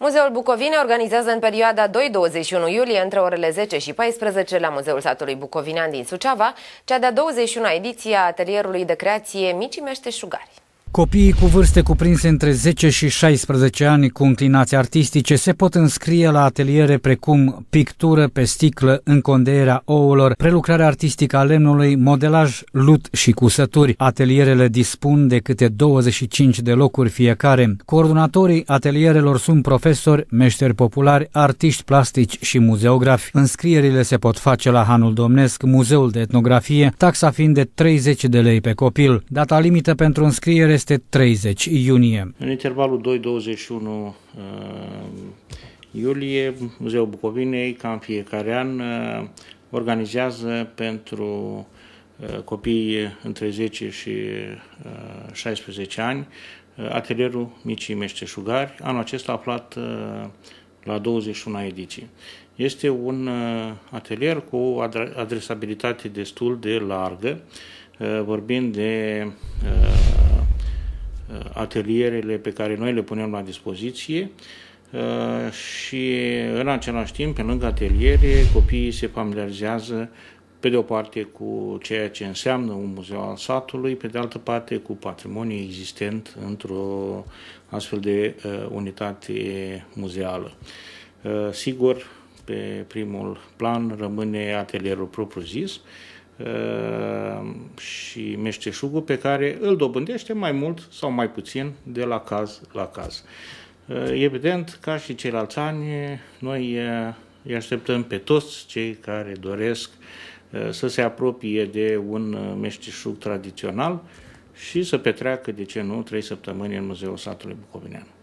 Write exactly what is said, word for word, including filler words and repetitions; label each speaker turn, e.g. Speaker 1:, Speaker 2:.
Speaker 1: Muzeul Bucovine organizează în perioada doi - douăzeci și unu iulie, între orele zece și paisprezece, la Muzeul Satului Bucovinean din Suceava, cea de-a douăzeci și una ediție a atelierului de creație Micii Meșteșugari.
Speaker 2: Copiii cu vârste cuprinse între zece și șaisprezece ani cu înclinații artistice se pot înscrie la ateliere precum pictură pe sticlă, încondeierea ouălor, prelucrarea artistică a lemnului, modelaj, lut și cusături. Atelierele dispun de câte douăzeci și cinci de locuri fiecare. Coordonatorii atelierelor sunt profesori, meșteri populari, artiști plastici și muzeografi. Înscrierile se pot face la Hanul Domnesc, Muzeul de Etnografie, taxa fiind de treizeci de lei pe copil. Data limită pentru înscriere este treizeci iunie.
Speaker 3: În intervalul doi - douăzeci și unu iulie, Muzeul Bucovinei, ca în fiecare an, organizează pentru copii între zece și șaisprezece ani atelierul Micii Meșteșugari, anul acesta aflat la douăzeci și una ediții. Este un atelier cu o adresabilitate destul de largă, vorbind de atelierele pe care noi le punem la dispoziție și în același timp, pe lângă ateliere, copiii se familiarizează pe de o parte cu ceea ce înseamnă un muzeu al satului, pe de altă parte cu patrimoniul existent într-o astfel de unitate muzeală. Sigur, pe primul plan rămâne atelierul propriu-zis și meșteșugul, pe care îl dobândește mai mult sau mai puțin de la caz la caz. Evident, ca și ceilalți ani, noi îi așteptăm pe toți cei care doresc să se apropie de un meșteșug tradițional și să petreacă, de ce nu, trei săptămâni în Muzeul Satului Bucovinean.